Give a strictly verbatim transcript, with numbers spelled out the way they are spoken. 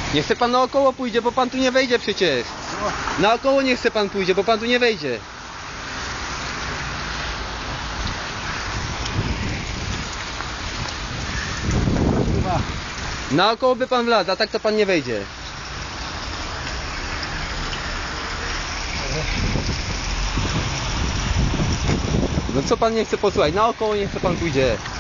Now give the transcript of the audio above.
Niech se pan naokoło pójdzie, bo pan tu nie wejdzie przecież. Naokoło niech se pan pójdzie, bo pan tu nie wejdzie. Naokoło by pan wlazł, a tak to pan nie wejdzie. No co pan nie chce posłuchać? Naokoło niech se pan pójdzie.